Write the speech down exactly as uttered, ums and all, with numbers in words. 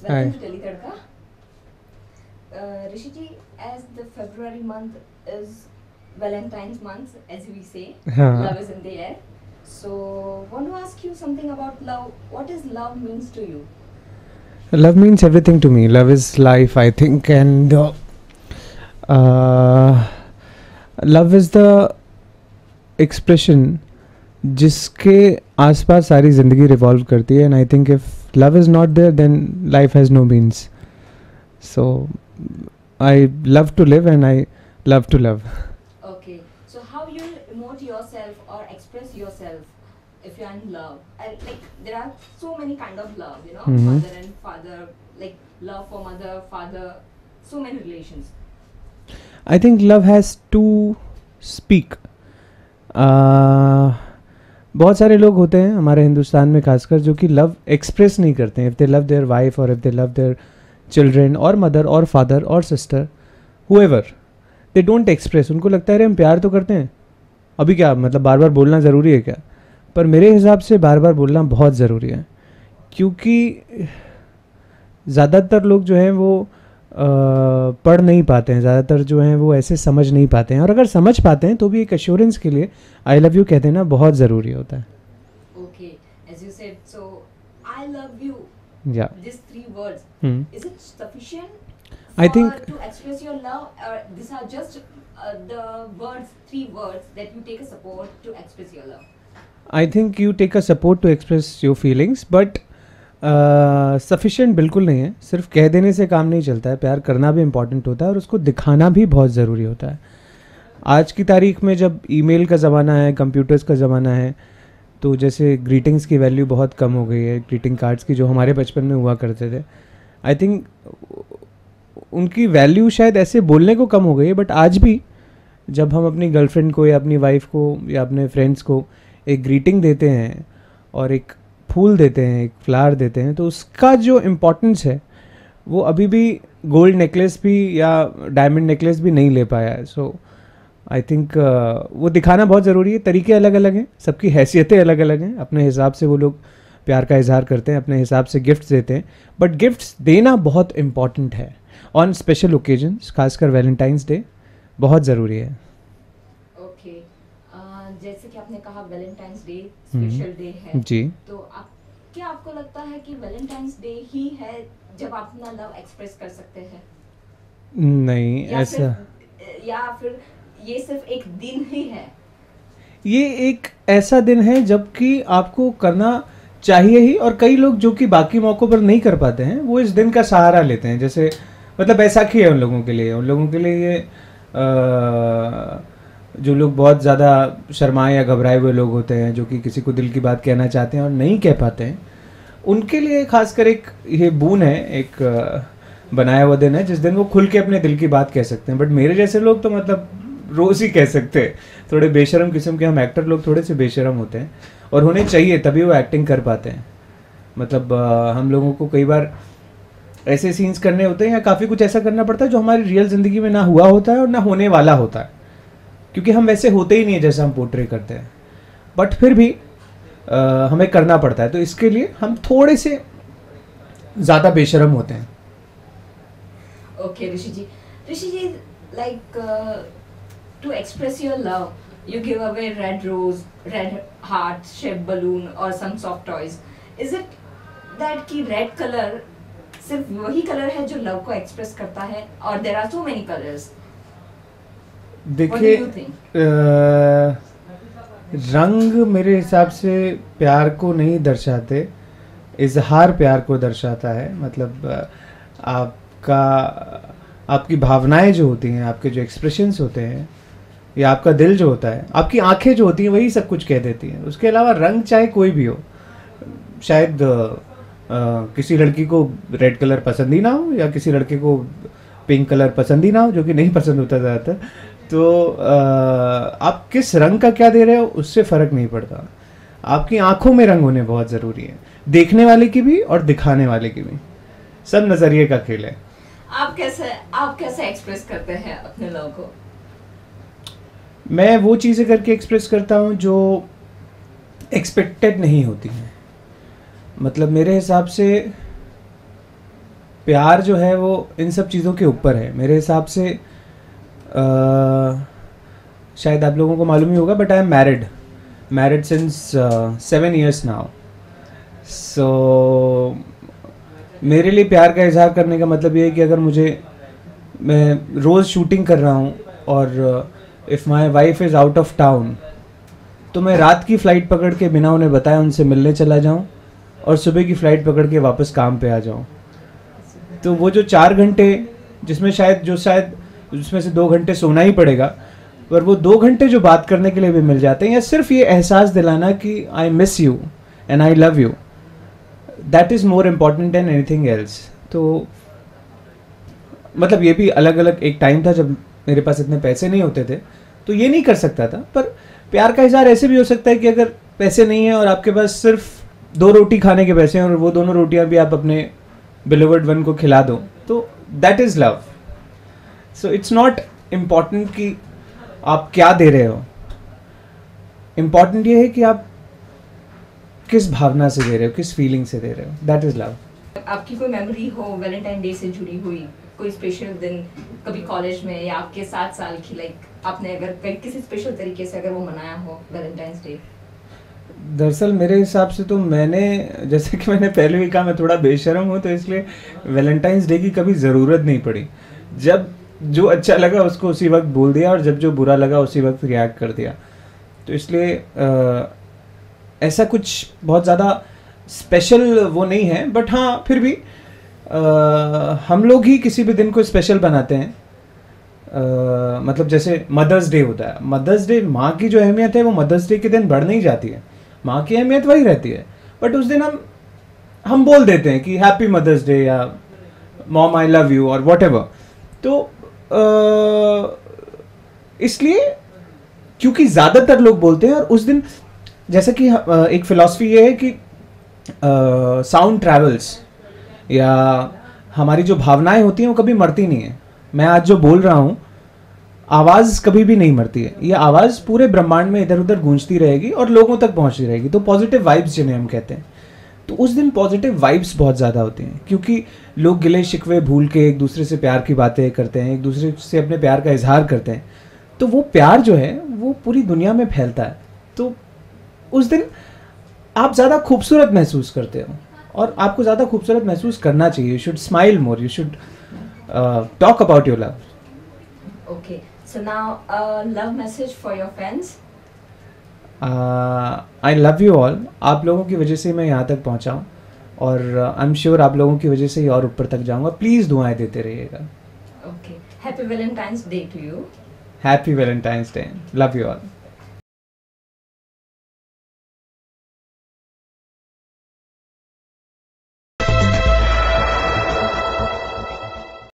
Welcome to Delhi Tadka. Uh, Rishi ji, as the February month is Valentine's month, as we say, हाँ. love is in the air. So, want to ask you something about love. What does love means to you? Love means everything to me. Love is life, I think, and uh, uh, love is the expression जिसके आसपास सारी ज़िंदगी revolve करती है. And I think if love is not there then life has no means. So I love to live and I love to love. Okay. So, how you emote yourself or express yourself if you are in love? And like there are so many kind of love, you know, Mhm. mother and father, like love for mother, father, so many relations. I think love has to speak. बहुत सारे लोग होते हैं हमारे हिंदुस्तान में खासकर जो कि लव एक्सप्रेस नहीं करते हैं. If they love their wife और if they love their children और मदर और फादर और sister however, they don't express. उनको लगता है अरे हम प्यार तो करते हैं, अभी क्या मतलब बार बार बोलना ज़रूरी है क्या? पर मेरे हिसाब से बार बार बोलना बहुत ज़रूरी है, क्योंकि ज़्यादातर लोग जो हैं वो अ, पढ़ नहीं पाते हैं. ज़्यादातर जो हैं वो ऐसे समझ नहीं पाते हैं, और अगर समझ पाते हैं तो भी एक एश्योरेंस के लिए आई लव यू कहते हैं ना बहुत ज़रूरी होता है. Okay, as you said, so I love you. या These three words, hmm is it sufficient I for think- to express your love, or these are just uh, the words, three words that you take a support to express your love? I think you take a support to express your feelings, but sufficient बिल्कुल नहीं है. सिर्फ कह देने से काम नहीं चलता है. प्यार करना भी इम्पॉर्टेंट होता है और उसको दिखाना भी बहुत ज़रूरी होता है. आज की तारीख में जब ईमेल का ज़माना है, कंप्यूटर्स का ज़माना है, तो जैसे ग्रीटिंग्स की वैल्यू बहुत कम हो गई है. ग्रीटिंग कार्ड्स की जो हमारे बचपन में हुआ करते थे, आई थिंक उनकी वैल्यू शायद ऐसे बोलने को कम हो गई है. बट आज भी जब हम अपनी गर्लफ्रेंड को या अपनी वाइफ को या अपने फ्रेंड्स को एक ग्रीटिंग देते हैं और एक फूल देते हैं, एक फ्लावर देते हैं, तो उसका जो इम्पोर्टेंस है वो अभी भी गोल्ड नेकलेस भी या डायमंड नेकलेस भी नहीं ले पाया है. सो आई थिंक वो दिखाना बहुत ज़रूरी है. तरीके अलग अलग हैं, सबकी हैसियतें अलग अलग हैं. अपने हिसाब से वो लोग प्यार का इजहार करते हैं, अपने हिसाब से गिफ्ट्स देते हैं. बट गिफ्ट्स देना बहुत इम्पॉर्टेंट है ऑन स्पेशल ओकेजन्स, खासकर वैलेंटाइंस डे बहुत ज़रूरी है. Okay, uh, जैसे कि आपने कहा वैलेंटाइंस डे स्पेशल डे है, जी. तो आप क्या आपको लगता है कि वैलेंटाइंस डे ही है जब आप अपना लव एक्सप्रेस कर सकते हैं, नहीं या ऐसा, सिर्फ या फिर ये सिर्फ एक दिन ही है? ये एक ऐसा दिन है जबकि आपको करना चाहिए ही. और कई लोग जो कि बाकी मौक़ों पर नहीं कर पाते हैं वो इस दिन का सहारा लेते हैं. जैसे मतलब बैसाखी है उन लोगों के लिए. उन लोगों के लिए ये अ, जो लोग बहुत ज़्यादा शर्माए या घबराए हुए लोग होते हैं, जो कि किसी को दिल की बात कहना चाहते हैं और नहीं कह पाते हैं, उनके लिए खासकर एक ये बून है, एक अ, बनाया हुआ दिन है जिस दिन वो खुल के अपने दिल की बात कह सकते हैं. बट मेरे जैसे लोग तो मतलब रोज़ ही कह सकते हैं. थोड़े बेशरम किस्म के हम एक्टर लोग थोड़े से बेशरम होते हैं, और होने चाहिए तभी वो एक्टिंग कर पाते हैं. मतलब अ, हम लोगों को कई बार ऐसे सीन्स करने होते हैं या काफ़ी कुछ ऐसा करना पड़ता है जो हमारी रियल ज़िंदगी में ना हुआ होता है और ना होने वाला होता है, क्योंकि हम वैसे होते ही नहीं है जैसा हम पोर्ट्रे करते हैं. बट फिर भी आ, हमें करना पड़ता है, तो इसके लिए हम थोड़े से ज़्यादा बेशरम होते हैं. Okay, Rishi ji. Rishi ji, like uh, to express your love, you give away red rose, red heart shaped balloon or some soft toys. Is it that कि red color सिर्फ वही कलर है जो लव को express करता है, और there are so many colours? देखिए, What do you think? Uh, रंग मेरे हिसाब से प्यार को नहीं दर्शाते, इजहार प्यार को दर्शाता है. मतलब अ, आपका आपकी भावनाएं जो होती हैं, आपके जो एक्सप्रेशंस होते हैं, या आपका दिल जो होता है, आपकी आंखें जो होती हैं, वही सब कुछ कह देती हैं. उसके अलावा रंग चाहे कोई भी हो, शायद अ, किसी लड़की को रेड कलर पसंद ही ना हो, या किसी लड़के को पिंक कलर पसंद ही ना हो, जो कि नहीं पसंद होता ज़्यादातर. तो आ, आप किस रंग का क्या दे रहे हो उससे फ़र्क नहीं पड़ता. आपकी आंखों में रंग होने बहुत ज़रूरी है, देखने वाले की भी और दिखाने वाले की भी. सब नज़रिए का खेल है. आप कैसे आप कैसे एक्सप्रेस करते हैं अपने लव को? मैं वो चीज़ें करके एक्सप्रेस करता हूँ जो एक्सपेक्टेड नहीं होती हैं. मतलब मेरे हिसाब से प्यार जो है वो इन सब चीज़ों के ऊपर है मेरे हिसाब से। आ, शायद आप लोगों को मालूम ही होगा, but I am married married since seven years now. So मेरे लिए प्यार का इजहार करने का मतलब ये है कि अगर मुझे, मैं रोज़ शूटिंग कर रहा हूँ और if my wife is out of town, तो मैं रात की फ़्लाइट पकड़ के बिना उन्हें बताए उनसे मिलने चला जाऊँ और सुबह की फ़्लाइट पकड़ के वापस काम पे आ जाऊँ। तो वो जो चार घंटे जिसमें शायद जो शायद उसमें से दो घंटे सोना ही पड़ेगा, पर वो दो घंटे जो बात करने के लिए भी मिल जाते हैं, या सिर्फ ये एहसास दिलाना कि I miss you and I love you, that is more important than anything else. तो मतलब ये भी अलग अलग एक टाइम था जब मेरे पास इतने पैसे नहीं होते थे, तो ये नहीं कर सकता था। पर प्यार का इज़हार ऐसे भी हो सकता है कि अगर पैसे नहीं है और आपके पास सिर्फ दो रोटी खाने के पैसे हैं और वो दोनों रोटियां भी आप अपने बिलोवेड वन को खिला दो, तो that is love. So it's not important कि आप क्या दे रहे हो, इम्पॉर्टेंट ये है कि आप किस भावना से दे रहे हो, किस फीलिंग से दे रहे हो, दैट इज़ लव। आपकी कोई मेमोरी हो वैलेंटाइन डे से जुड़ी हुई, कोई स्पेशल दिन कभी कॉलेज में या आपके सात साल की, लाइक आपने अगर कहीं किसी स्पेशल तरीके से अगर वो मनाया हो वैलेंटाइंस डे? दरअसल मेरे हिसाब से तो मैंने, जैसे कि मैंने पहले भी कहा, मैं थोड़ा बेशर्म हूँ, तो इसलिए वैलेंटाइंस डे की कभी ज़रूरत नहीं पड़ी। जब जो अच्छा लगा उसको उसी वक्त बोल दिया और जब जो बुरा लगा उसी वक्त रिएक्ट कर दिया। तो इसलिए आ, ऐसा कुछ बहुत ज़्यादा स्पेशल वो नहीं है, बट हाँ फिर भी आ, हम लोग ही किसी भी दिन को स्पेशल बनाते हैं। आ, मतलब जैसे मदर्स डे होता है, मदर्स डे, माँ की जो अहमियत है वो मदर्स डे के दिन बढ़ नहीं जाती है, माँ की अहमियत वही रहती है। बट उस दिन हम हम बोल देते हैं कि हैप्पी मदर्स डे या मॉम आई लव यू और वॉट एवर। तो आ, इसलिए क्योंकि ज़्यादातर लोग बोलते हैं, और उस दिन जैसे कि आ, एक फिलॉसफी ये है कि साउंड ट्रैवल्स, या हमारी जो भावनाएं होती हैं वो कभी मरती नहीं है। मैं आज जो बोल रहा हूँ, आवाज़ कभी भी नहीं मरती है, ये आवाज़ पूरे ब्रह्मांड में इधर उधर गूंजती रहेगी और लोगों तक पहुँचती रहेगी। तो पॉजिटिव वाइब्स जिन्हें हम कहते हैं, तो उस दिन पॉजिटिव वाइब्स बहुत ज़्यादा होती हैं, क्योंकि लोग गिले शिकवे भूल के एक दूसरे से प्यार की बातें करते हैं, एक दूसरे से अपने प्यार का इजहार करते हैं। तो वो प्यार जो है वो पूरी दुनिया में फैलता है। तो उस दिन आप ज़्यादा खूबसूरत महसूस करते हो और आपको ज़्यादा खूबसूरत महसूस करना चाहिए। You should smile more, you should talk about your love. Okay, so now a love message for your fans. I love you all. आप लोगों की वजह से मैं यहाँ तक पहुँचा हूँ और आई एम श्योर आप लोगों की वजह से ही और ऊपर तक जाऊँगा। प्लीज़ दुआएं देते रहिएगा। Okay, happy Valentine's Day to you. Happy Valentine's day. Love you all.